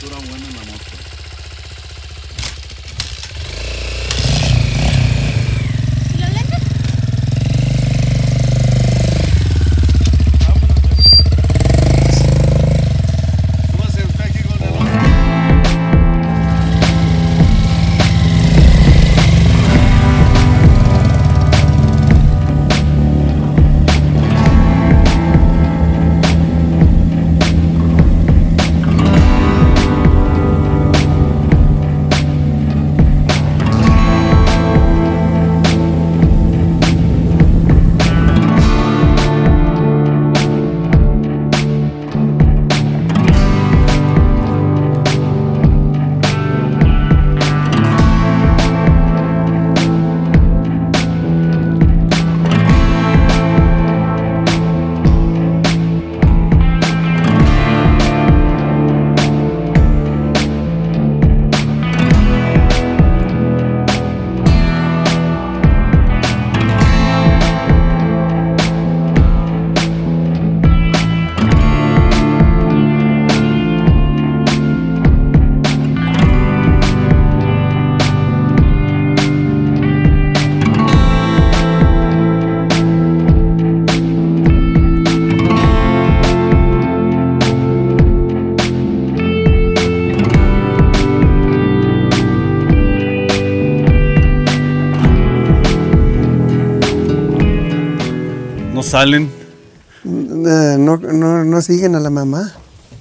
temperatura buena en la moto. ¿Y los lentes? Súbase usted aquí con el otro. Salen. No siguen a la mamá.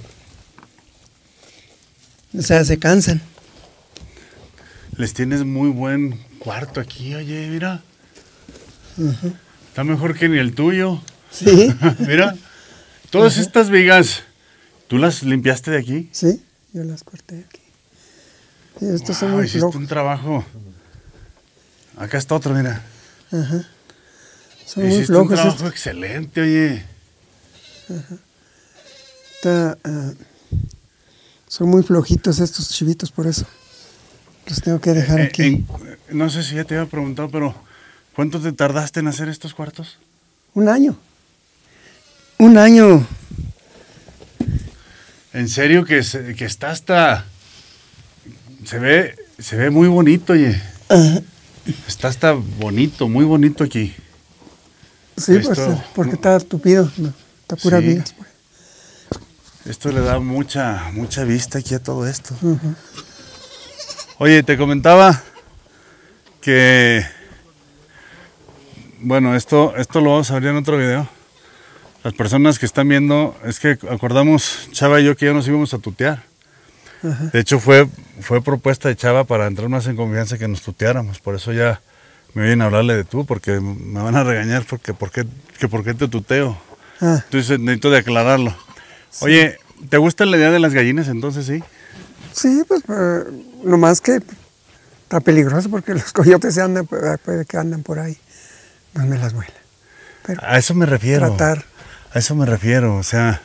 O sea, se cansan. Les tienes muy buen cuarto aquí, oye, mira. Está mejor que ni el tuyo. Sí. Mira, todas estas vigas, ¿tú las limpiaste de aquí? Sí, yo las corté aquí. Sí, estos son muy hiciste flojos. un trabajo. Acá está otro, mira. Ajá. Son muy Hiciste flojos un trabajo estos. excelente, oye. Son muy flojitos estos chivitos, por eso los tengo que dejar aquí. No sé si ya te había preguntado, pero ¿cuánto te tardaste en hacer estos cuartos? Un año. Un año. En serio que está hasta... Se ve muy bonito, oye. Ajá. Está hasta bonito, muy bonito aquí. Sí, Esto- pues, porque está tupido, no, está puras Sí. vigas. Pues. Esto le da mucha vista aquí a todo esto. Oye, te comentaba que... Bueno, esto lo vamos a ver en otro video. Las personas que están viendo, es que acordamos, Chava y yo, que ya nos íbamos a tutear. De hecho, fue propuesta de Chava para entrar más en confianza que nos tuteáramos. Por eso ya me vienen a hablarle de tú, porque me van a regañar porque por qué te tuteo. Ah, Entonces necesito de aclararlo. Oye, ¿te gusta la idea de las gallinas entonces, sí? sí, pues lo más que está peligroso porque los coyotes andan, puede que andan por ahí. No me las vuela. Pero A eso me refiero. tratar A eso me refiero, o sea,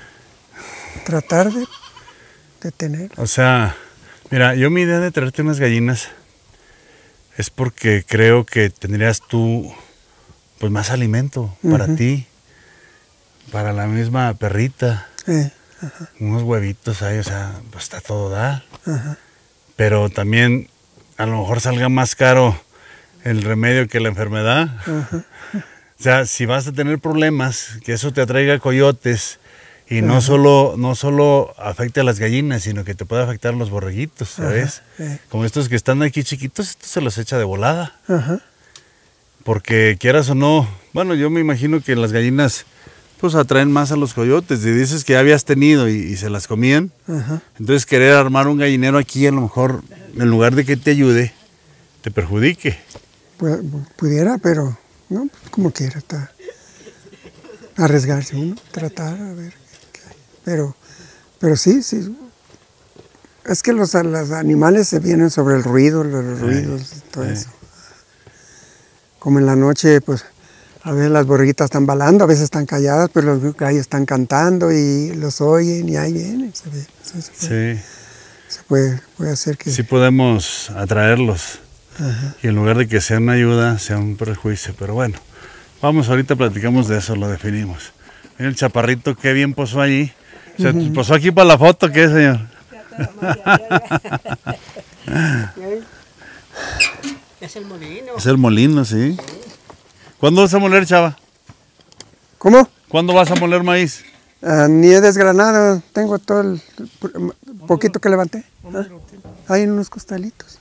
de tener. O sea, mira, yo mi idea de traerte unas gallinas es porque creo que tendrías tú pues más alimento para ti, para la misma perrita, unos huevitos ahí, o sea, pues está todo dar. Pero también a lo mejor salga más caro el remedio que la enfermedad. O sea, si vas a tener problemas, que eso te atraiga coyotes y no solo afecte a las gallinas, sino que te puede afectar a los borreguitos, ¿sabes? Como estos que están aquí chiquitos, estos se los echa de volada. Porque quieras o no, bueno, yo me imagino que las gallinas pues atraen más a los coyotes. Y dices que ya habías tenido y se las comían. Entonces querer armar un gallinero aquí, a lo mejor, en lugar de que te ayude, te perjudique. Pudiera, pero no, como quiera, está arriesgarse uno, tratar, a ver qué hay. Pero sí, es que los animales se vienen sobre el ruido, los ruidos, todo eso. Como en la noche, pues, a veces las borreguitas están balando, a veces están calladas, pero los gallos están cantando y los oyen y ahí vienen. Se puede hacer que... Sí podemos atraerlos. Y en lugar de que sea una ayuda, sea un perjuicio. Pero bueno, vamos, ahorita platicamos de eso, lo definimos. Mira el chaparrito, qué bien posó allí. ¿Se posó aquí para la foto, qué, señor? Es el molino. Es el molino, sí. ¿Cuándo vas a moler, chava? ¿Cómo? ¿Cuándo vas a moler maíz? Ni he desgranado, tengo todo el poquito que levanté. Hay en unos costalitos.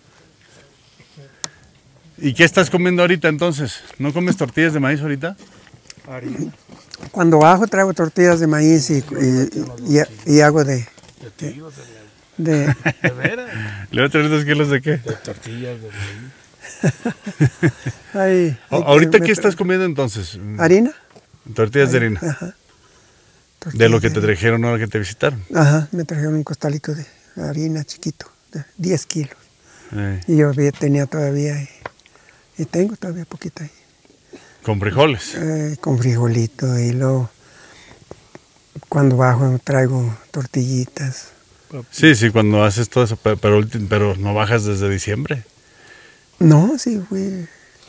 ¿Y qué estás comiendo ahorita entonces? ¿No comes tortillas de maíz ahorita? Cuando bajo traigo tortillas de maíz y hago de ¿De veras? ¿Le voy a traer 2 kilos de qué? De tortillas de maíz. ¿Ahorita qué estás comiendo entonces? ¿Harina? Tortillas de harina. Ajá. De lo que te trajeron ahora que te visitaron. Ajá, me trajeron un costalito de harina chiquito, de 10 kilos. Eh, Y yo tenía todavía, y tengo todavía poquita ahí. con frijoles. Con frijolito y luego cuando bajo traigo tortillitas. Sí, sí, cuando haces todo eso, pero no bajas desde diciembre. No, sí, fue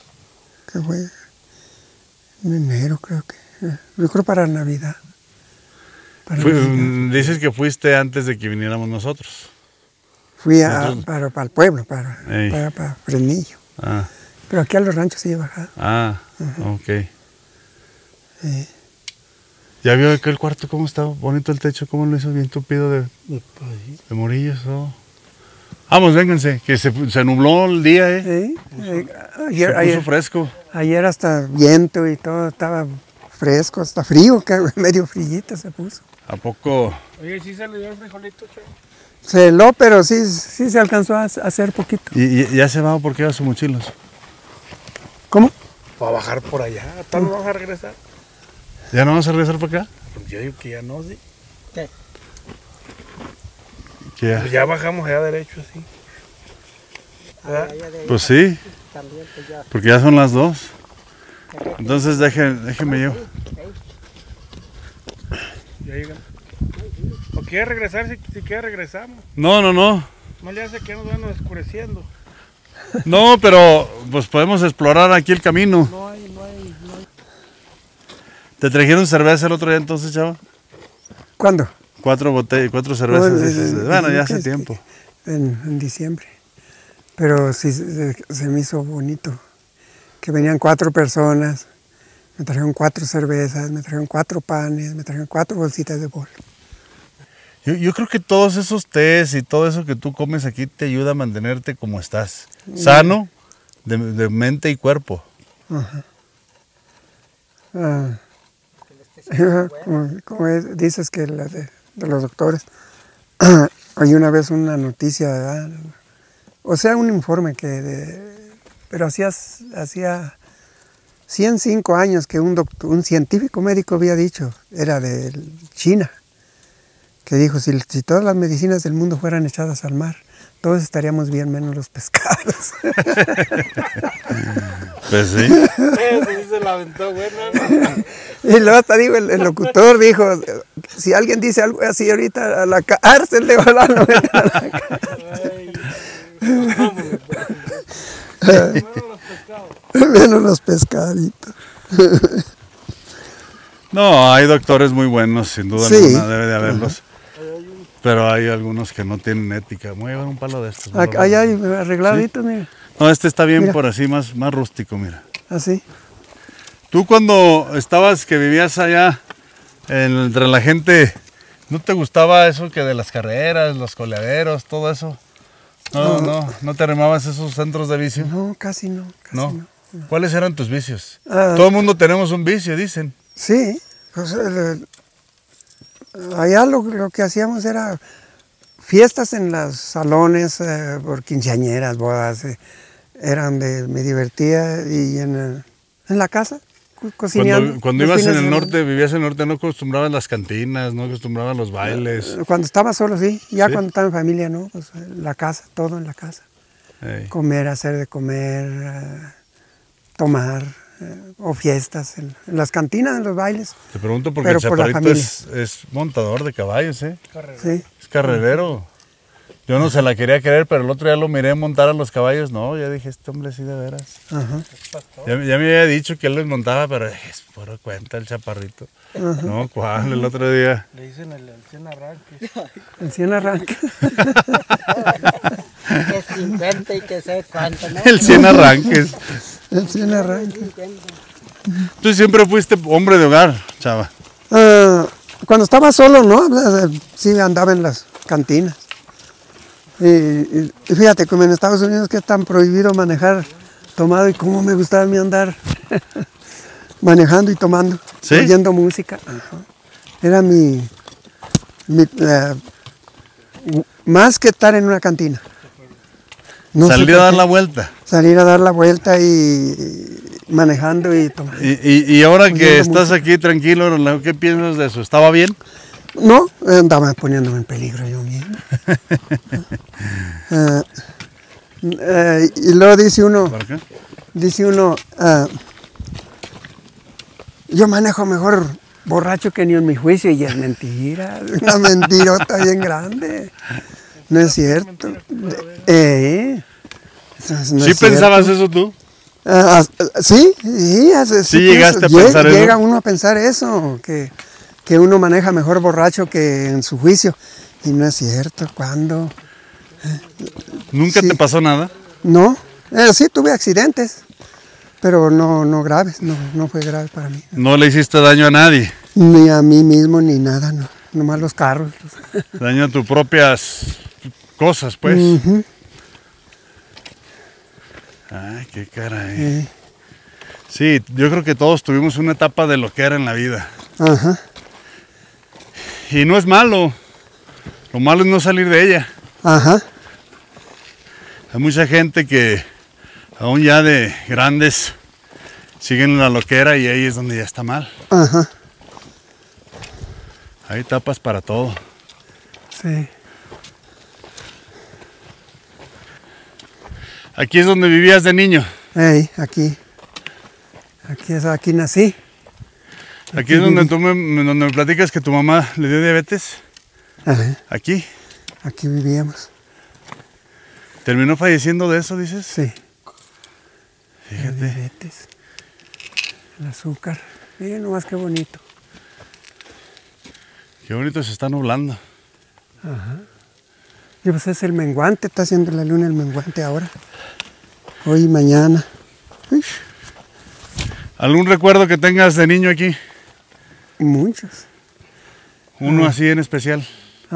en enero creo que. Yo creo para Navidad. Dices que fuiste antes de que viniéramos nosotros. Fui Nosotros- para el pueblo, Ey. para Fresnillo. Ah, Pero aquí a los ranchos sí he bajado. ok. ¿Ya vio aquel cuarto cómo está bonito el techo? ¿Cómo lo hizo bien tupido de morillos? Oh. Vamos, vénganse, que se nubló el día, Sí, Se puso fresco. ayer hasta viento y todo estaba fresco, hasta frío, medio frillito se puso. ¿A poco? Oye, ¿sí se le dio el frijolito, chavo? Se heló, pero sí se alcanzó a hacer poquito. ¿Y ya se va? ¿Por qué va sus mochilos? ¿Cómo? Para bajar por allá. ¿Tal vamos a regresar? ¿Ya no vamos a regresar para acá? Pues yo digo que ya no, sí. Que ya- Pues ya bajamos allá derecho, así. ¿Verdad? Pues sí, porque ya son las 2. Entonces déjeme yo. Ya llegamos. ¿O quiere regresar? Si quiere regresamos. No. No le hace que nos van oscureciendo. No, pero pues podemos explorar aquí el camino. No hay. ¿Te trajeron cerveza el otro día entonces, chava? ¿Cuándo? 4 botellas, 4 cervezas. No, dices, bueno, ya hace tiempo. En diciembre. Pero sí se me hizo bonito. Que venían 4 personas, me trajeron 4 cervezas, me trajeron 4 panes, me trajeron 4 bolsitas de bol. Yo creo que todos esos tés y todo eso que tú comes aquí te ayuda a mantenerte como estás. Sano de mente y cuerpo. Ah, como dices que de los doctores, hay una vez una noticia, ¿verdad? O sea, un informe pero hacía 105 años que un científico médico había dicho, era de China, que dijo, si todas las medicinas del mundo fueran echadas al mar, todos estaríamos bien menos los pescados. Pues sí. Sí se la aventó buena, ¿no? Y luego hasta digo, el locutor dijo, si alguien dice algo así ahorita, a la cárcel de volar, no metan a la cárcel. Vámonos, pues. Los pescados. Menos los pescaditos. No, hay doctores muy buenos, sin duda Sí. alguna, debe de haberlos. Pero hay algunos que no tienen ética. Voy a llevar un palo de estos. ¿no? Allá hay arregladitos, mira, No, este está bien Mira. por así, más rústico, mira. así. Tú cuando estabas, que vivías allá entre la gente, ¿no te gustaba eso que de las carreras, los coleaderos, todo eso? No te arrimabas esos centros de vicio? No, casi no. No. ¿Cuáles eran tus vicios? Ah. Todo el mundo tenemos un vicio, dicen. Sí, pues, allá lo que hacíamos era fiestas en los salones por quinceañeras, bodas, me divertía y en la casa cocinando. Cuando los ibas en fines el de norte, vivías en el norte, no acostumbrabas las cantinas, no acostumbrabas los bailes. semana. Cuando estaba solo, sí, ya Sí. cuando estaba en familia, no, pues la casa, todo en la casa. Ey. Comer, hacer de comer, tomar, o fiestas, en las cantinas, en los bailes. Te pregunto porque Pero el por la chaparrito familia. es montador de caballos, ¿eh? Sí. Es carrerero. Yo no se la quería creer, pero el otro día lo miré montar a los caballos. No, ya dije, este hombre sí de veras. Ajá. Ya me había dicho que él les montaba, pero dije, es pura cuenta el chaparrito. No, ¿cuál? El otro día. Le dicen el 100 arranques. El 100 arranque. Que 50 y que sé cuánto, ¿no? El 100 arranques. El 100 arranque. Tú siempre fuiste hombre de hogar, chava. Cuando estaba solo, ¿no? Sí andaba en las cantinas. Y fíjate, como en Estados Unidos que es tan prohibido manejar tomado y cómo me gustaba a mí andar manejando y tomando, ¿Sí? oyendo música. Ajá. Era más que estar en una cantina. No sé Salir por a dar qué. la vuelta. Salir a dar la vuelta y manejando y tomando. Y ahora que Oyendo estás música. aquí tranquilo, ¿qué piensas de eso? ¿Estaba bien? No, andaba poniéndome en peligro yo mismo. Y luego dice uno, ¿Por qué? yo manejo mejor borracho que ni en mi juicio, y es mentira, es una mentirota bien grande. No es cierto. Eso no ¿Sí es pensabas cierto. eso tú? Sí, Sí llegaste a pensar eso. Llega uno a pensar eso, que uno maneja mejor borracho que en su juicio. Y no es cierto. ¿Cuándo? ¿Nunca Sí. te pasó nada? No, sí tuve accidentes, pero no graves, no fue grave para mí. No le hiciste daño a nadie. Ni a mí mismo ni nada, no. Nomás los carros. Daño a tus propias cosas, pues. Ujú. Ay, qué caray. Sí, yo creo que todos tuvimos una etapa de lo que era en la vida. Ajá, Y no es malo. Lo malo es no salir de ella. ajá, Hay mucha gente que aún ya de grandes siguen la loquera y ahí es donde ya está mal. ajá, Hay etapas para todo. sí. Aquí es donde vivías de niño. Aquí aquí nací. Aquí es donde donde me platicas que tu mamá le dio diabetes. Ajá, Aquí. aquí vivíamos, ¿Terminó falleciendo de eso, dices? sí. El Fíjate. diabetes, el azúcar. Miren nomás qué bonito. Qué bonito se está nublando. Y pues es el menguante, está haciendo la luna el menguante ahora. Hoy y mañana. Uy, ¿Algún recuerdo que tengas de niño aquí? muchos. Uno así en especial.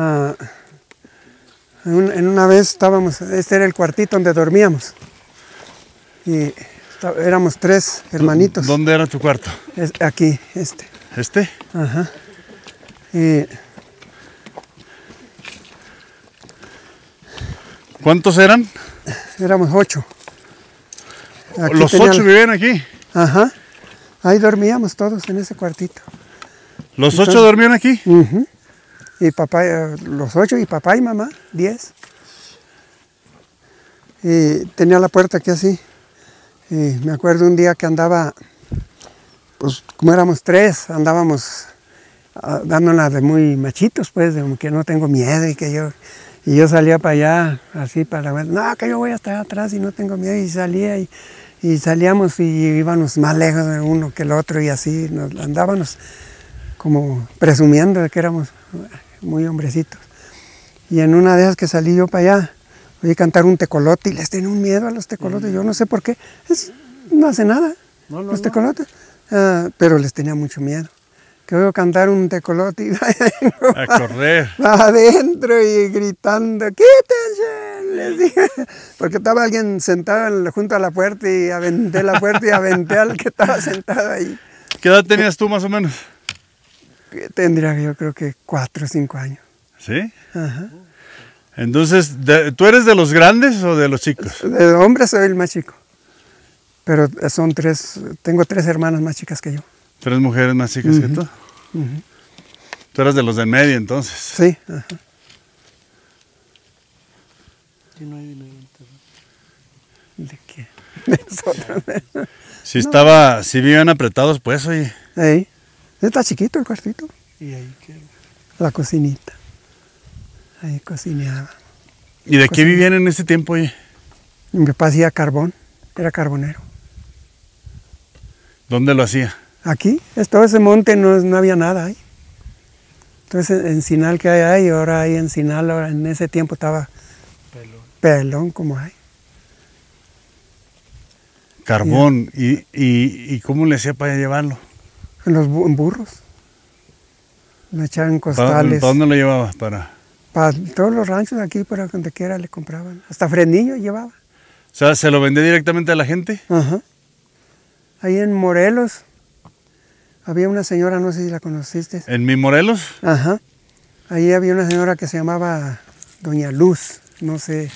En una vez estábamos, este era el cuartito donde dormíamos. Y éramos 3 hermanitos. ¿Dónde era tu cuarto? Aquí, este. ¿Este? Ajá. Y ¿Cuántos eran? éramos 8. Aquí Los tenía 8 vivían aquí. Ajá. Ahí dormíamos todos en ese cuartito. ¿Los Entonces- 8 dormían aquí? Ujú. Y papá, los 8 y papá y mamá, 10. Y tenía la puerta aquí así. Y me acuerdo un día que andaba, pues como éramos 3, andábamos dándola de muy machitos, pues, de que no tengo miedo y yo salía para allá, así para la no, que yo voy hasta atrás y no tengo miedo, y salía y salíamos y íbamos más lejos de uno que el otro y así andábamos como presumiendo de que éramos muy hombrecitos. Y en una de esas que salí yo para allá, oí cantar un tecolote y les tenía un miedo a los tecolotes, yo no sé por qué, no hace nada, los tecolotes, pero les tenía mucho miedo. Que oigo cantar un tecolote y A correr. adentro y gritando, ¡quítense! Les dije, porque estaba alguien sentado junto a la puerta y aventé la puerta y aventé al que estaba sentado ahí. ¿Qué edad tenías tú más o menos? Que tendría yo creo que 4 o 5 años. ¿Sí? Ajá. Entonces, ¿tú eres de los grandes o de los chicos? De hombre soy el más chico, pero tengo 3 hermanas más chicas que yo. 3 mujeres más chicas que tú. Tú eras de los del medio entonces. Sí, ajá. ¿De qué? De nosotros. Si vivían apretados, pues, oye. Ahí. Está chiquito el cuartito. Y ahí que... La cocinita. Ahí cocinaba. ¿Y de qué vivían en ese tiempo, oye? Mi papá hacía carbón, era carbonero. ¿Dónde lo hacía? Aquí, todo ese monte no había nada ahí. Entonces en Sinal que hay ahí, ahora hay en Sinal, ahora en ese tiempo estaba pelón como hay. Carbón. ¿Y cómo le hacía para llevarlo? En burros. Le echaban ¿Para costales. dónde lo llevaba? Para Todos los ranchos aquí, para donde quiera le compraban. Hasta Fresnillo llevaba. O sea, ¿se lo vendía directamente a la gente? Ajá. Ahí en Morelos había una señora, no sé si la conociste. ¿En mi Morelos? Ajá. Ahí había una señora que se llamaba Doña Luz, no sé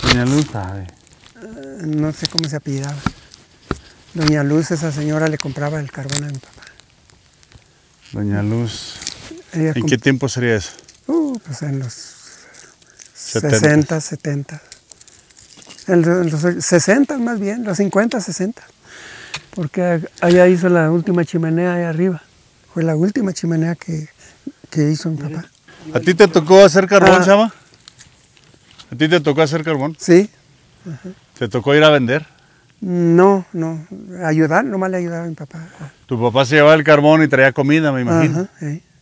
cómo se apellidaba. Doña Luz, esa señora le compraba el carbón a mi papá. Doña Luz. Ella ¿En qué tiempo sería eso? Pues en los 70. 60, 70. En los 60 más bien, los 50, 60. Porque allá hizo la última chimenea ahí arriba. Fue la última chimenea que hizo mi papá. ¿A ti te tocó hacer carbón, Ah. Chava? ¿A ti te tocó hacer carbón? Sí. ¿Te tocó ir a vender? No, ayudar, nomás le ayudaba a mi papá. Tu papá se llevaba el carbón y traía comida, me imagino. Ajá,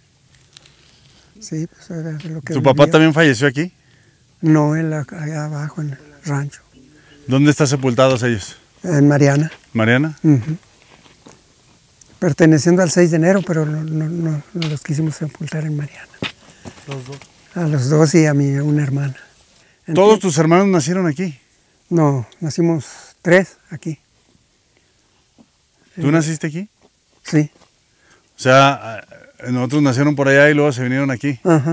sí, pues era de lo que ¿Tu papá vivía. también falleció aquí? No, allá abajo en el rancho, ¿Dónde están sepultados ellos? en Mariana. ¿Mariana? Ujú. Perteneciendo al 6 de enero, pero no los quisimos sepultar en Mariana. Los dos. A los dos y a una hermana. ¿Todos tus hermanos nacieron aquí? No, nacimos 3 aquí. ¿Tú naciste aquí? Sí. O sea, nosotros nacieron por allá y luego se vinieron aquí. Ajá.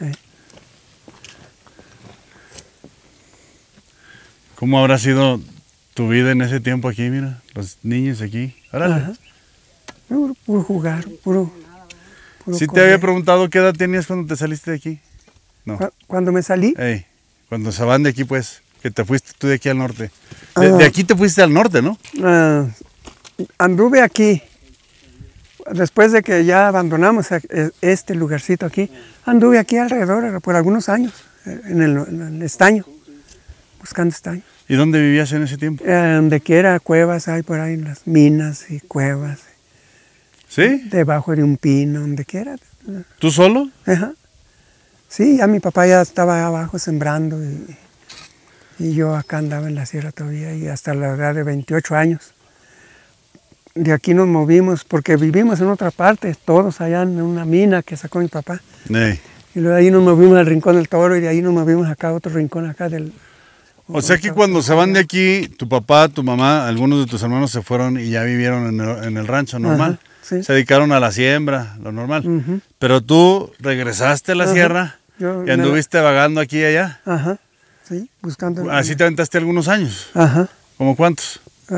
¿Cómo habrá sido tu vida en ese tiempo aquí? Mira, los niños aquí. Órale. Ajá. Puro jugar, puro ¿Sí te correr. había preguntado qué edad tenías cuando te saliste de aquí? No. Cuando me salí, Ey, cuando se van de aquí, pues, que te fuiste tú de aquí al norte. Ah. De aquí te fuiste al norte, ¿no? anduve aquí. Después de que ya abandonamos este lugarcito aquí, anduve aquí alrededor por algunos años, en el estaño, buscando estaño. ¿Y dónde vivías en ese tiempo? Donde quiera cuevas hay por ahí, las minas y cuevas. ¿Sí? Debajo de un pino, donde quiera. ¿Tú solo? Ajá. Sí, ya mi papá ya estaba abajo sembrando y yo acá andaba en la sierra todavía y hasta la edad de 28 años. De aquí nos movimos porque vivimos en otra parte, todos allá en una mina que sacó mi papá. Ey. Y luego de ahí nos movimos al Rincón del Toro y de ahí nos movimos acá a otro rincón acá del... O sea que cuando se van de aquí, tu papá, tu mamá, algunos de tus hermanos se fueron y ya vivieron en el rancho normal. Ajá, sí. Se dedicaron a la siembra, lo normal. Ujú. Pero tú regresaste a la Ajá. sierra Yo y anduviste vagando aquí y allá. Ajá, sí, buscando... Así te aventaste algunos años. Ajá. ¿Cómo cuántos?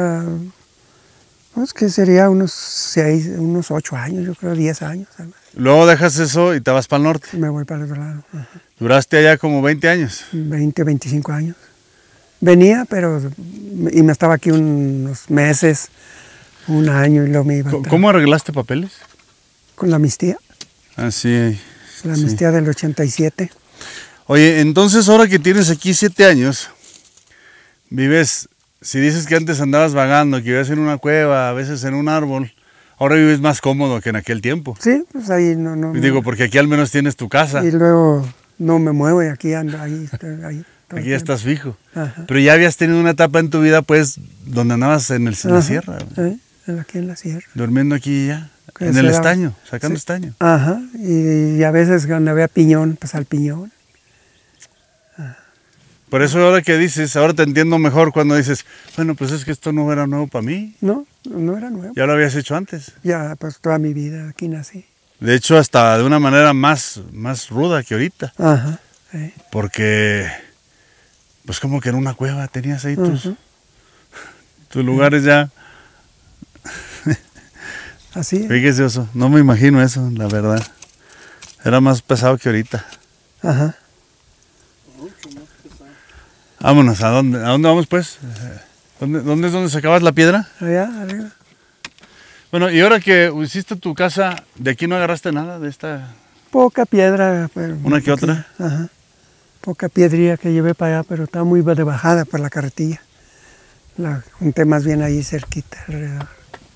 Pues que sería unos 8 años, yo creo, 10 años. Algo así. Luego dejas eso y te vas para el norte. Me voy para el otro lado. Ajá. Duraste allá como 20 años. 20, 25 años. Venía, y me estaba aquí unos meses, un año y luego me iba. ¿Cómo arreglaste papeles? Con la amnistía, Así. la amnistía del 87. Oye, entonces ahora que tienes aquí 7 años, vives, si dices que antes andabas vagando, que vivías en una cueva, a veces en un árbol, ahora vives más cómodo que en aquel tiempo. Sí, pues ahí no. Y digo, porque aquí al menos tienes tu casa. Y luego no me muevo y aquí ando, ahí. Todo Aquí el ya tiempo. estás fijo. Ajá. Pero ya habías tenido una etapa en tu vida, pues, donde andabas en la Ajá, sierra, aquí en la sierra. durmiendo aquí y ya, Que en se el daba- estaño, sacando sí. estaño. Ajá, y a veces cuando había piñón, pues al piñón. Por eso ahora que dices, ahora te entiendo mejor cuando dices, bueno, pues es que esto no era nuevo para mí, No era nuevo. ya lo habías hecho antes. Ya, pues toda mi vida aquí nací. De hecho, hasta de una manera más ruda que ahorita, Ajá. porque, pues como que en una cueva tenías ahí Ujú. tus lugares ya. Así es. Fíjese, Oso, no me imagino eso, la verdad. Era más pesado que ahorita. Ajá. Vámonos, ¿a dónde vamos pues? ¿Dónde es donde sacabas la piedra? Allá arriba. Bueno, y ahora que hiciste tu casa, ¿de aquí no agarraste nada de esta? Poca piedra, pero... ¿Una que otra? Ajá. poca piedrilla que llevé para allá, pero está muy de bajada por la carretilla. La junté más bien ahí cerquita, alrededor.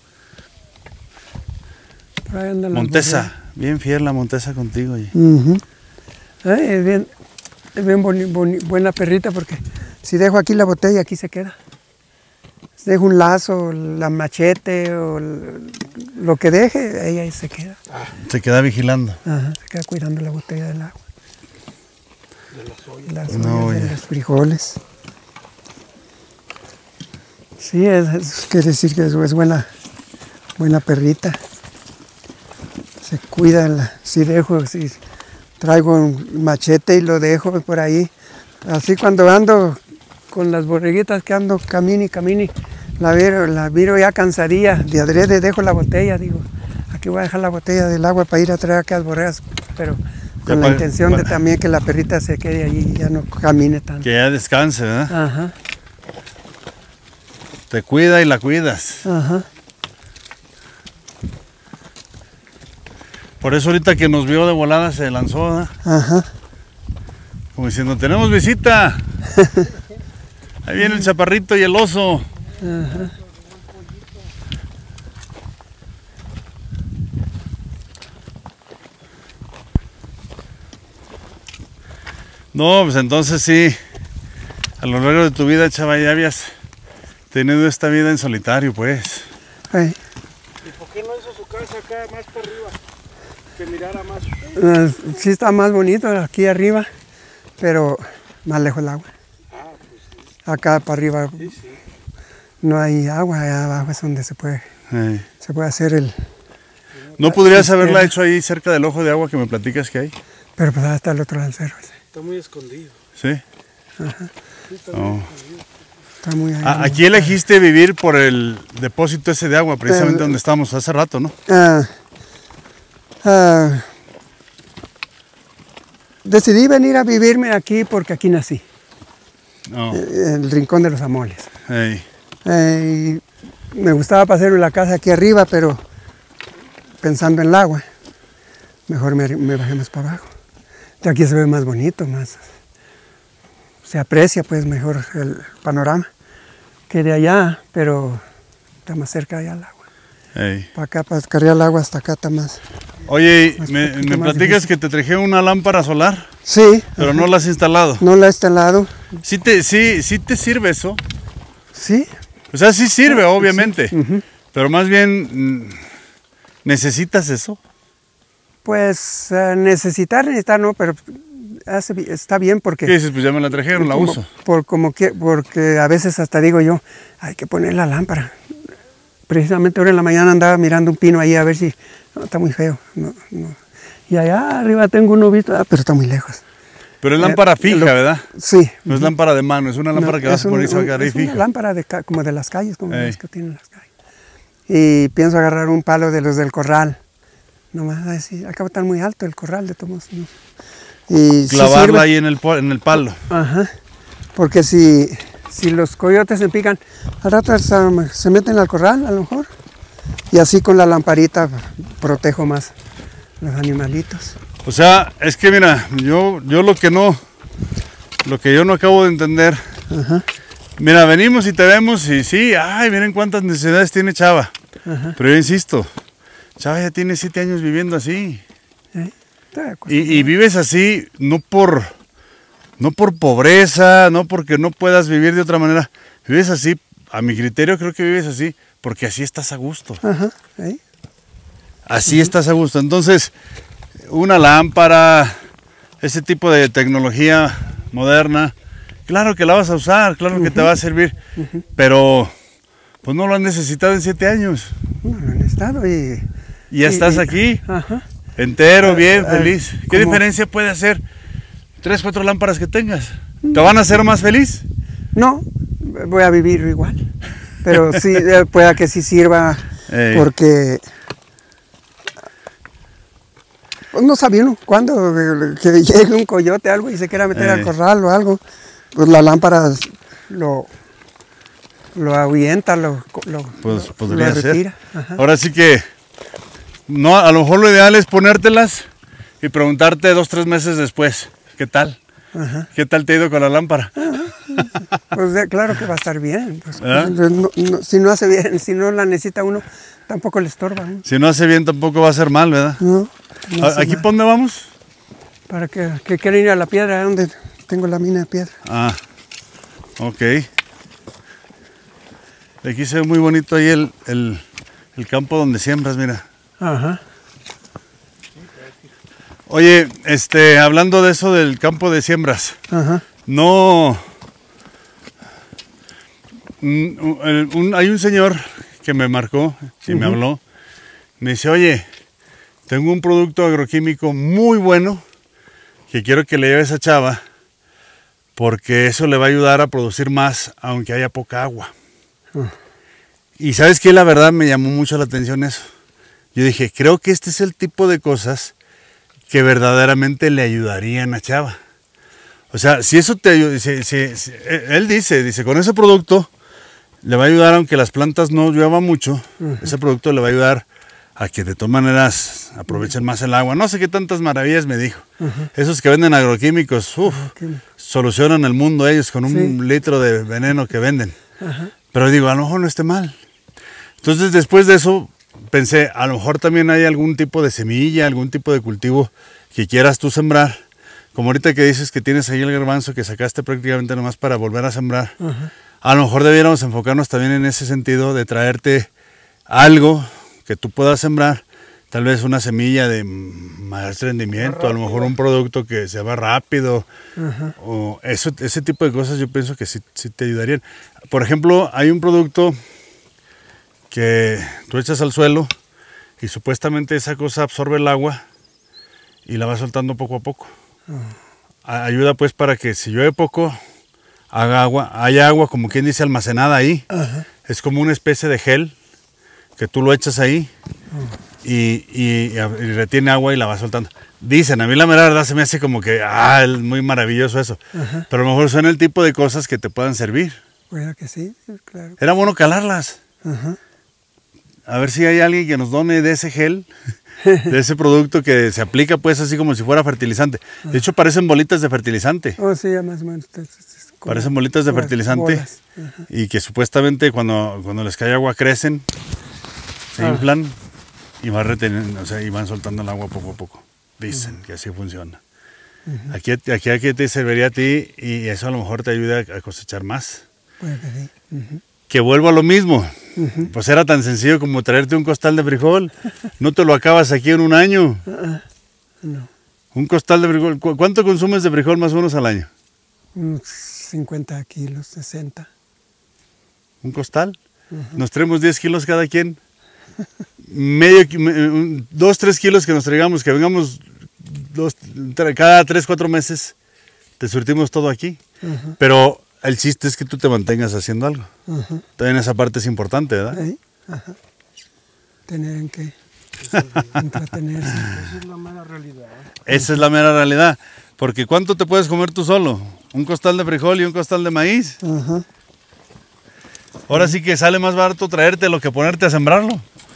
Por ahí andan las Montesa, bien fiel la Montesa contigo. Oye. Ujú. Es bien buena perrita porque si dejo aquí la botella, aquí se queda. Si dejo un lazo, la machete o lo que deje, ella ahí se queda. Se queda vigilando. Ajá, se queda cuidando la botella del agua. De las ollas, No, de oye. los frijoles. Sí, quiere decir que es buena perrita. Se cuida, si traigo un machete y lo dejo por ahí. Así cuando ando con las borreguitas que ando camine y camine, la miro ya cansadilla, de adrede dejo la botella, digo, aquí voy a dejar la botella del agua para ir a traer acá las borregas, pero con Ya la intención de para- también que la perrita se quede allí y ya no camine tanto. Que ya descanse, ¿verdad? Ajá, Te cuida y la cuidas. ajá. Por eso ahorita que nos vio de volada se lanzó, ¿verdad? Ajá. Como diciendo, tenemos visita. Ahí viene el chaparrito y el oso. No, pues entonces sí, a lo largo de tu vida, chava, ya habías tenido esta vida en solitario, pues. Ay, ¿Y por qué no hizo su casa acá más para arriba? Que mirara más. sí está más bonito aquí arriba, pero más lejos el agua. Acá para arriba no hay agua, allá abajo es donde se puede hacer el... ¿No podrías haberla hecho ahí cerca del ojo de agua que me platicas que hay? Pero pues hasta el otro lancero. Está muy escondido. Sí. Oh. Está muy ahí. Aquí elegiste vivir por el depósito ese de agua, precisamente donde estábamos hace rato, ¿no? Decidí venir a vivirme aquí porque aquí nací, No. en el Rincón de los Amoles. Ey. Y me gustaba pasar la casa aquí arriba, pero pensando en el agua, mejor me bajé más para abajo. De aquí se ve más bonito, más se aprecia pues mejor el panorama que de allá, pero está más cerca allá al agua. Ey. Para acá, para cargar el agua hasta acá está más. Oye, Más me poquito más platicas difícil. que te traje una lámpara solar, Sí, pero no la has instalado. no la he instalado. ¿Sí te sirve eso? Sí, O sea, sí sirve, obviamente. Pero más bien, ¿necesitas eso? pues necesitar no, pero está bien porque... ¿Qué dices? Pues ya me la trajeron, la uso. Porque a veces hasta digo yo, hay que poner la lámpara. Precisamente ahora en la mañana andaba mirando un pino ahí a ver si... No, está muy feo. No. Y allá arriba tengo uno visto, pero está muy lejos. Pero es lámpara fija, ¿verdad? Sí. No es lámpara de mano, es una lámpara que vas a poner y se va a quedar ahí es una fija. lámpara como de las calles, como Ey. las que tienen las calles. Y pienso agarrar un palo de los del corral. Nomás así, acaba de estar muy alto el corral de todos. ¿No? Y sí Clavarla sirve. ahí en el palo. Ajá. Porque si los coyotes se pican, al rato se meten al corral a lo mejor. Y así con la lamparita protejo más los animalitos. O sea, es que mira, yo lo que yo no acabo de entender. Ajá. Mira, venimos y te vemos y sí, ay, miren cuántas necesidades tiene Chava. Ajá. Pero yo insisto, Chava ya tiene 7 años viviendo así. Estoy acostumbrado. Y vives así no por pobreza, no porque no puedas vivir de otra manera. Vives así, a mi criterio creo que vives así, porque así estás a gusto. Ajá. ¿Eh? Así estás a gusto. Entonces, una lámpara, ese tipo de tecnología moderna, claro que la vas a usar, claro que te va a servir, pero pues no lo has necesitado en 7 años. No lo han estado y Y ya estás aquí, ajá. entero, bien, feliz. ¿Qué ¿cómo? diferencia puede hacer 3, 4 lámparas que tengas? ¿Te van a hacer más feliz? No, voy a vivir igual. Pero sí, pueda que sí sirva, Ey. porque pues no sabía uno cuándo que llegue un coyote algo y se quiera meter al corral o algo, pues la lámpara lo ahuyenta, Pues lo podría ser. retira. Ajá. Ahora sí que, a lo mejor lo ideal es ponértelas y preguntarte 2, 3 meses después, ¿qué tal? Ajá. ¿Qué tal te ha ido con la lámpara? Pues claro que va a estar bien. Pues, ¿Ah? si no hace bien, si no la necesita uno, tampoco le estorba. ¿No? Si no hace bien tampoco va a ser mal, ¿verdad? No hace ¿Aquí mal. por dónde vamos? Para que quieren ir a la piedra, donde tengo la mina de piedra. Ah, ok. Aquí se ve muy bonito ahí el campo donde siembras, mira. Ajá. Oye, hablando de eso del campo de siembras, Ajá. no... hay un señor que me marcó y me habló. Me dice, oye, tengo un producto agroquímico muy bueno que quiero que le lleves a Chava porque eso le va a ayudar a producir más aunque haya poca agua. Y ¿sabes qué? La verdad me llamó mucho la atención eso. Yo dije, creo que este es el tipo de cosas que verdaderamente le ayudarían a Chava. O sea, si eso te ayuda, él dice, con ese producto le va a ayudar aunque las plantas no llueva mucho, ese producto le va a ayudar a que de todas maneras aprovechen más el agua. No sé qué tantas maravillas me dijo. Esos que venden agroquímicos, solucionan el mundo ellos con un litro de veneno que venden. Pero digo, a lo mejor no esté mal. Entonces después de eso pensé, a lo mejor también hay algún tipo de semilla, algún tipo de cultivo que quieras tú sembrar. Como ahorita que dices que tienes ahí el garbanzo que sacaste prácticamente nomás para volver a sembrar. A lo mejor debiéramos enfocarnos también en ese sentido de traerte algo que tú puedas sembrar. Tal vez una semilla de más rendimiento, a lo mejor un producto que se va rápido. O ese tipo de cosas yo pienso que sí te ayudarían. Por ejemplo, hay un producto que tú echas al suelo y supuestamente esa cosa absorbe el agua y la va soltando poco a poco. Ayuda pues para que si llueve poco, haya agua, como quien dice, almacenada ahí. Es como una especie de gel que tú lo echas ahí y retiene agua y la va soltando. Dicen, a mí la mera verdad se me hace como que, es muy maravilloso eso. Pero a lo mejor son el tipo de cosas que te puedan servir. Puede que sí, claro. Era bueno calarlas. A ver si hay alguien que nos done de ese gel, de ese producto que se aplica pues así como si fuera fertilizante. De hecho parecen bolitas de fertilizante. Oh, sí, más o menos. Parecen bolitas de fertilizante y que supuestamente cuando les cae agua crecen, se inflan y van reteniendo, o sea, y van soltando el agua poco a poco. Dicen que así funciona. Aquí te serviría a ti y eso a lo mejor te ayuda a cosechar más. Puede que sí. Que vuelvo a lo mismo. Pues era tan sencillo como traerte un costal de frijol. No te lo acabas aquí en un año. No. Un costal de frijol. ¿Cuánto consumes de frijol más o menos al año? Unos 50 kilos, 60. ¿Un costal? Nos traemos 10 kilos cada quien. 2, 3 kilos que nos traigamos, que vengamos cada 3, 4 meses, te surtimos todo aquí. Pero el chiste es que tú te mantengas haciendo algo. También esa parte es importante, ¿verdad? Tener en qué entretenerse. Esa es la mera realidad. Esa es la mera realidad. Porque ¿cuánto te puedes comer tú solo? Un costal de frijol y un costal de maíz. Ahora sí que sale más barato traértelo que ponerte a sembrarlo.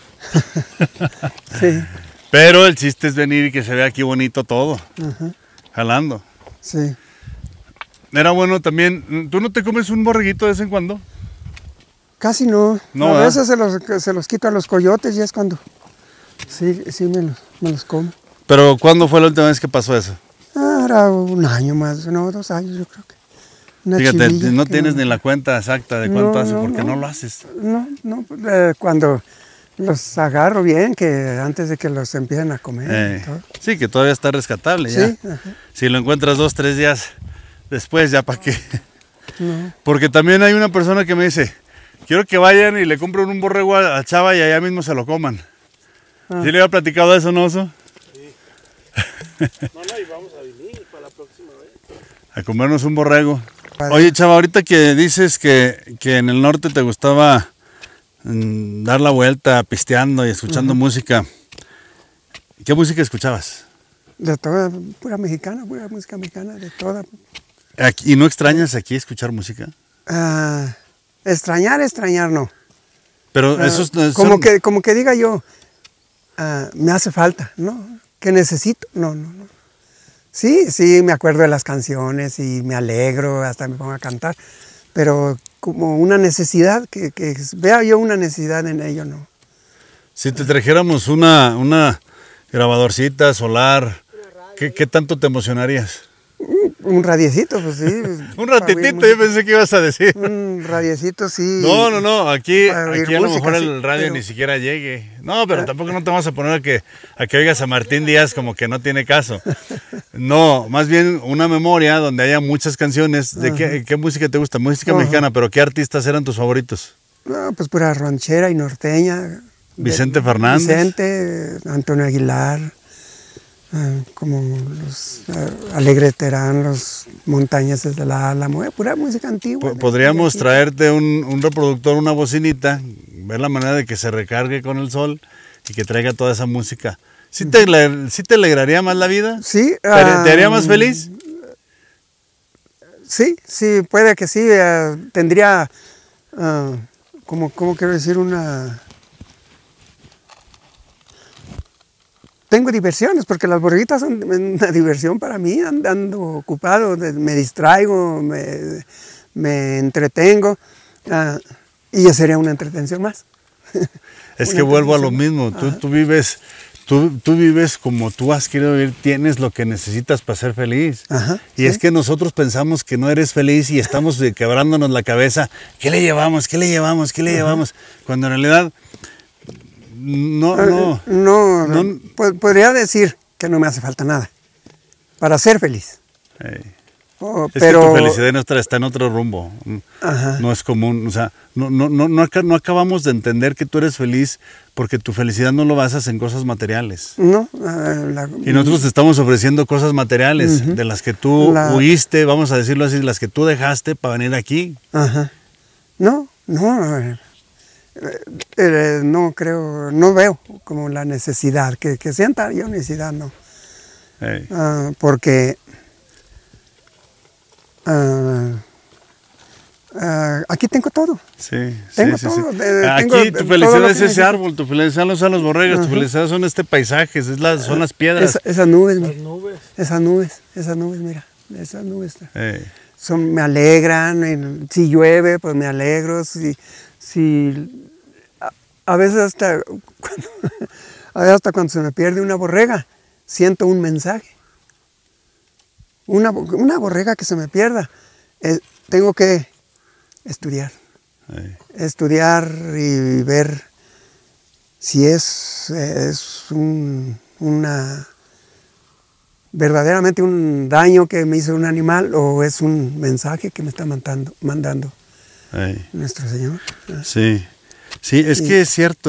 Sí. Pero el chiste es venir y que se vea aquí bonito todo. Jalando. Sí. Era bueno también. ¿Tú no te comes un borreguito de vez en cuando? Casi no. No, a veces se los quito a los coyotes y es cuando sí me los como. Pero ¿cuándo fue la última vez que pasó eso? Era un año más, no, 2 años yo creo que. Una Fíjate, chivilla no que tienes ni la cuenta exacta de cuánto hace, porque no. no lo haces. No, cuando los agarro bien, que antes de que los empiecen a comer. Y todo. Sí, que todavía está rescatable ya. Sí, Si lo encuentras 2, 3 días después, ya para qué. No. Porque también hay una persona que me dice, quiero que vayan y le compren un borrego a Chava y allá mismo se lo coman. ¿Sí le había platicado de eso, no, Oso? No, y vamos a venir para la próxima vez. A comernos un borrego. Oye, Chava, ahorita que dices que en el norte te gustaba dar la vuelta pisteando y escuchando música, ¿qué música escuchabas? De toda, pura música mexicana, de toda. ¿Y no extrañas aquí escuchar música? Extrañar no. Pero esos como que diga yo, me hace falta, ¿no? Que necesito, no. Sí, sí, me acuerdo de las canciones y me alegro, hasta me pongo a cantar, pero como una necesidad, que vea yo una necesidad en ello, ¿no? Si te trajéramos una grabadorcita solar, ¿qué tanto te emocionarías? Un radiecito, pues sí. Un ratitito, yo pensé que ibas a decir. Un radiecito, sí. No, aquí Para oír a lo música, mejor sí, el radio pero- ni siquiera llegue. No, pero tampoco no te vamos a poner a que oigas a Martín Díaz como que no tiene caso. No, más bien una memoria donde haya muchas canciones. ¿De qué música te gusta? Música mexicana, pero ¿qué artistas eran tus favoritos? No, pues pura ranchera y norteña. Vicente Fernández. Vicente, Antonio Aguilar, como los Alegre Terán, los Montañeses de la Álamo, pura música antigua. Podríamos traerte un reproductor, una bocinita, ver la manera de que se recargue con el sol y que traiga toda esa música. ¿Sí te alegraría más la vida? Sí. ¿Te haría más feliz? Sí, sí, puede que sí. Tendría, como quiero decir, tengo diversiones, porque las borreguitas son una diversión para mí. Ando ocupado, me distraigo, me entretengo, y ya sería una entretención más. Es Una que vuelvo a lo entretención. mismo. Tú vives como tú has querido vivir, tienes lo que necesitas para ser feliz. Ajá, Y sí. es que nosotros pensamos que no eres feliz y estamos quebrándonos la cabeza. ¿Qué le llevamos? ¿Qué le llevamos? ¿Qué le llevamos? Cuando en realidad no. Podría decir que no me hace falta nada para ser feliz. Es Pero que tu felicidad nuestra está en otro rumbo. Ajá. No es común. O sea, no acabamos de entender que tú eres feliz porque tu felicidad no lo basas en cosas materiales. no, Y nosotros te estamos ofreciendo cosas materiales de las que tú huiste, vamos a decirlo así, las que tú dejaste para venir aquí. Ajá. No creo, no veo como la necesidad, que sienta yo necesidad, no. Ey. Porque aquí tengo todo. Sí, Tengo sí. todo, Aquí tengo tu todo felicidad lo que es ese necesito. árbol, tu felicidad no son los borregos, tu felicidad son este paisaje, son las piedras. Esas nubes, mira. nubes. Esas nubes, mira. Esas nubes. Ey. Me alegran. Si llueve, pues me alegro. A veces hasta cuando se me pierde una borrega, siento un mensaje. Una borrega que se me pierda, tengo que estudiar. Ey. Estudiar y ver si es verdaderamente un daño que me hizo un animal o es un mensaje que me está mandando Ey. nuestro Señor. Sí, es que es cierto,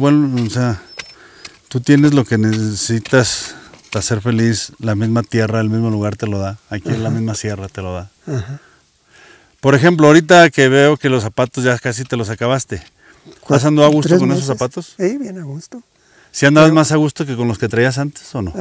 tú tienes lo que necesitas para ser feliz, la misma tierra, el mismo lugar te lo da, aquí en la misma sierra te lo da. Ajá. Por ejemplo, ahorita que veo que los zapatos ya casi te los acabaste, ¿estás andando a gusto 3 con esos meses. zapatos? Sí, bien a gusto. ¿Sí andabas más a gusto que con los que traías antes o no?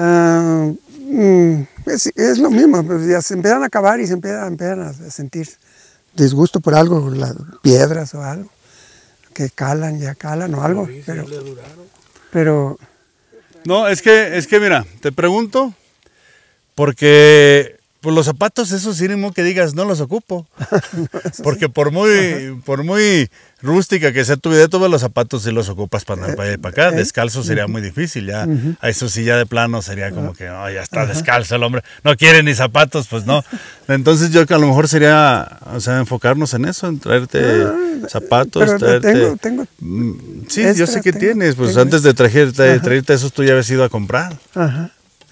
Es lo mismo, pues ya se empiezan a acabar y se empiezan a sentir disgusto por algo, las piedras o algo, que calan o algo, pero No, es que mira, te pregunto, porque pues los zapatos esos sí, ni modo que digas, no los ocupo. Porque por muy rústica que sea tu vida, todos los zapatos sí los ocupas para andar para allá y para acá. Descalzo sería muy difícil, ya. A eso sí ya de plano sería como que, no, ya está descalzo el hombre, no quiere ni zapatos, pues no. Entonces yo que a lo mejor sería, enfocarnos en eso, en traerte zapatos, pero traerte... tengo Sí, extra, yo sé que tengo- tienes, pues tengo antes de traerte esos tú ya habías ido a comprar. Ajá.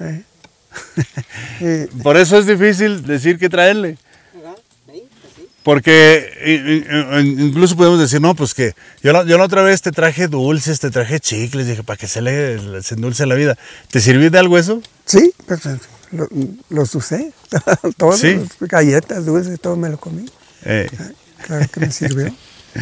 Por eso es difícil decir qué traerle. Porque incluso podemos decir, no, pues que yo la otra vez te traje dulces, te traje chicles, dije, para que se endulce la vida. ¿Te sirvió de algo eso? Sí, pues, los usé, todos, Sí. galletas, dulces, todo me lo comí. Claro que me sirvió.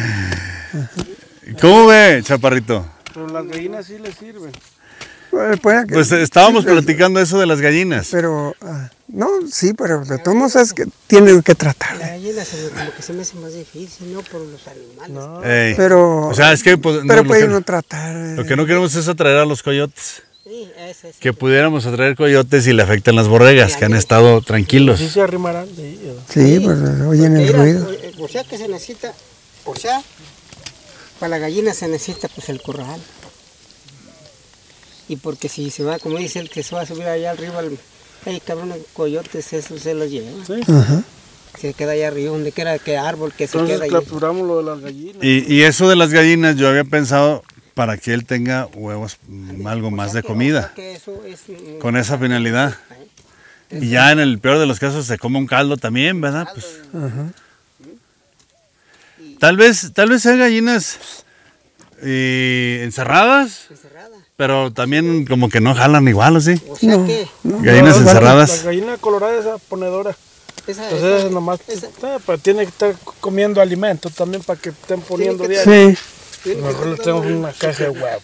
¿Cómo ve, chaparrito? Pero las gallinas sí les sirven. Puede que- Pues estábamos sí, platicando eso de las gallinas. Pero, no, sí, pero de todos modos es que tienen que tratar. La gallina como que se me hace más difícil, ¿no? Por los animales. Ey. Pero, O sea, es que pues, pero no, puede uno tratar. lo que no queremos es atraer a los coyotes. Sí, ese sí. que pudiéramos atraer coyotes y le afectan las borregas, que han estado tranquilos. Sí se arrimarán de ahí. Sí, pues oyen el Mira, ruido. o sea que se necesita, o sea, para la gallina se necesita pues el corral. Y porque si se va, como dice el que se va a subir allá arriba, hay cabrón, coyotes, eso se los lleva. Sí. Ajá. Se queda allá arriba, donde quiera que árbol que se Entonces queda ahí. capturamos lo de las gallinas. Y eso de las gallinas, yo había pensado para que él tenga huevos, algo más de O sea comida, que eso es, con esa finalidad. Y ya en el peor de los casos se come un caldo también, ¿verdad? Pues, Ajá. tal vez sean gallinas encerradas, encerrada. pero también como que no jalan igual, ¿o sí? O sea No, que no. Gallinas No, encerradas. La gallina colorada esa ponedora. esa, Entonces esa nomás, pero tiene que estar comiendo alimento también para que estén poniendo que- diario. Sí, Nosotros le tenemos una caja de huevos.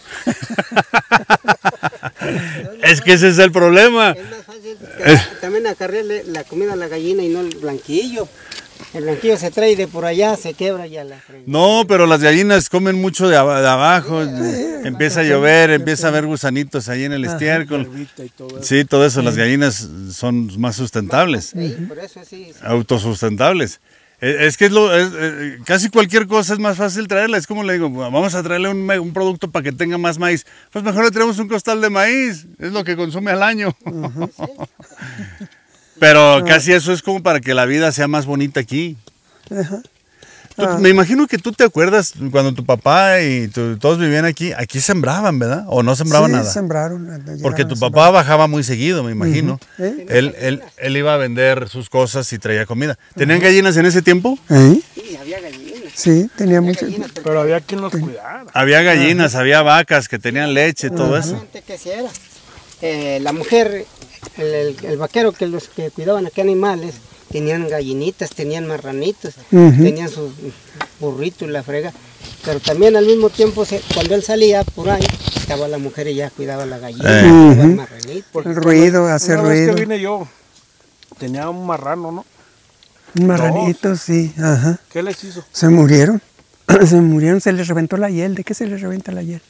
Es que ese es el problema. es más fácil que también acarrearle la comida a la gallina y no el blanquillo. El blanquillo se trae de por allá, se quebra ya la frega. No, pero las gallinas comen mucho de abajo, empieza a llover, empieza a haber gusanitos ahí en el estiércol. Hierbita y todo eso. Sí, todo eso, las gallinas son más sustentables, Sí, por eso sí. autosustentables. Es que casi cualquier cosa es más fácil traerla. Es como le digo, vamos a traerle un producto para que tenga más maíz. Pues mejor le traemos un costal de maíz, es lo que consume al año. Pero casi eso es como para que la vida sea más bonita aquí. ajá. Me imagino que tú te acuerdas cuando tu papá y todos vivían aquí sembraban, ¿verdad? ¿O no sembraban Sí, nada? sembraron. Porque llegaron tu a papá bajaba muy seguido, me imagino. ¿Eh? Él iba a vender sus cosas y traía comida. ¿Tenían gallinas en ese tiempo? sembrar. ¿Eh? Sí, había gallinas. Sí, tenía mucho. Gallinas, porque Pero había quien los cuidara. Había gallinas, había vacas que tenían leche, todo eso. realmente que sí era. La mujer, el vaquero que los que cuidaban aquí animales, tenían gallinitas, tenían marranitos, tenían sus burritos y la frega. Pero también al mismo tiempo, cuando él salía por ahí, estaba la mujer y ya cuidaba la gallina, cuidaba el marranito. El ruido, hacer Una vez ruido. que vine yo, tenía un marrano, ¿no? Un marranito, sí, ajá. ¿Qué les hizo? Se murieron. Se murieron, se les reventó la hiel. ¿De qué se les reventa la hiel?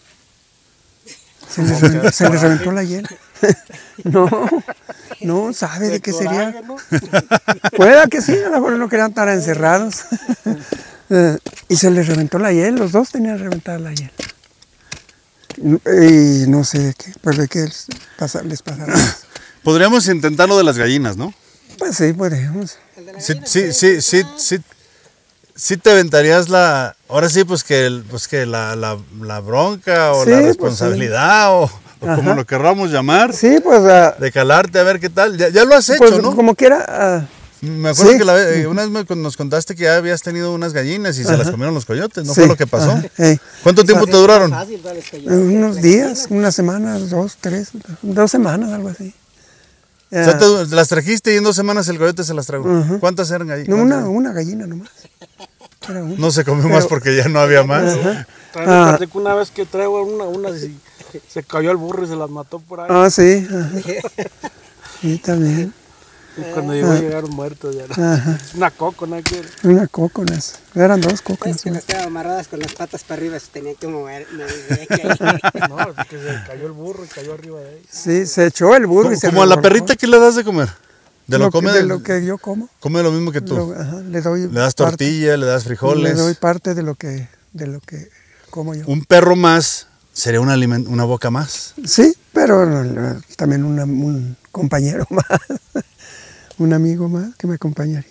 Se les reventó la hiel. No sabe de qué sería. Coraje, ¿no? Pueda que sí, a lo mejor no querían estar encerrados. Y se les reventó la hiel, los dos tenían reventada la hiel. Y no sé de qué, pues de qué les pasaron. Podríamos intentar lo de las gallinas, ¿no? Pues sí, podríamos. Sí te aventarías ahora sí, pues que la bronca o Sí, la pues responsabilidad o como Ajá. lo querramos llamar, Sí, pues, de calarte a ver qué tal. Ya lo has hecho, pues ¿no? como quiera. Me acuerdo sí. que una vez nos contaste que ya habías tenido unas gallinas y se las comieron los coyotes, ¿no Sí, fue lo que pasó? ajá, ey. ¿Cuánto tiempo te duraron? Fácil, darles que Unos días, una semana, 2, 3, 2 semanas, algo así. O sea, te las trajiste y en 2 semanas el coyote se las tragó. ¿Cuántas eran No, gallinas? una gallina nomás. Era una. No se comió más porque ya no había más. Trae que una vez que traigo una se cayó el burro y se las mató por ahí. Ah, sí. Ajá. Sí, también. Y cuando llegó llegaron muertos ya. Ajá. Una coco, ¿no? Que Una cóconas. Eran 2 cóconas. Pues que las estaban amarradas con las patas para arriba, se tenía que mover. no, es que se cayó el burro y cayó arriba de ahí. Sí, se echó el burro y se Como a la revolcó. perrita, ¿qué le das de comer? De lo come de lo que yo como. come lo mismo que tú. Ajá, le doy Le das parte- tortilla, le das frijoles. Le doy parte de lo que como yo. Un perro más sería una boca más. Sí, pero también un compañero más, un amigo más que me acompañaría.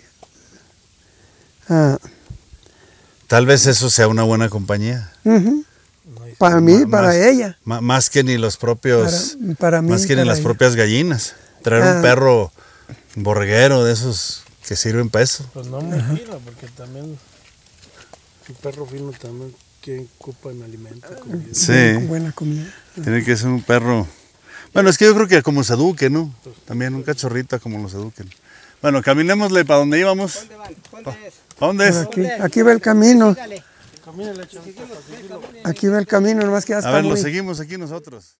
Tal vez eso sea una buena compañía. Ujú. Para mí, para ella. Más que ni los propios. Para mí, más que ni para las ella. propias gallinas. Traer un perro borreguero de esos que sirven para eso. Pues no me imagino, porque también un perro fino también que ocupa en alimento. Comida. Sí, Buena comida. tiene que ser un perro. Bueno, es que yo creo que como se eduque, ¿no? También un cachorrito como los eduquen. Bueno, caminémosle para donde íbamos. ¿Dónde van? ¿Dónde es? ¿Para dónde es? Aquí va el camino. Sígale. Camínale, chavito. Aquí va el camino, nomás que ya A está ver, lo muy... seguimos aquí nosotros.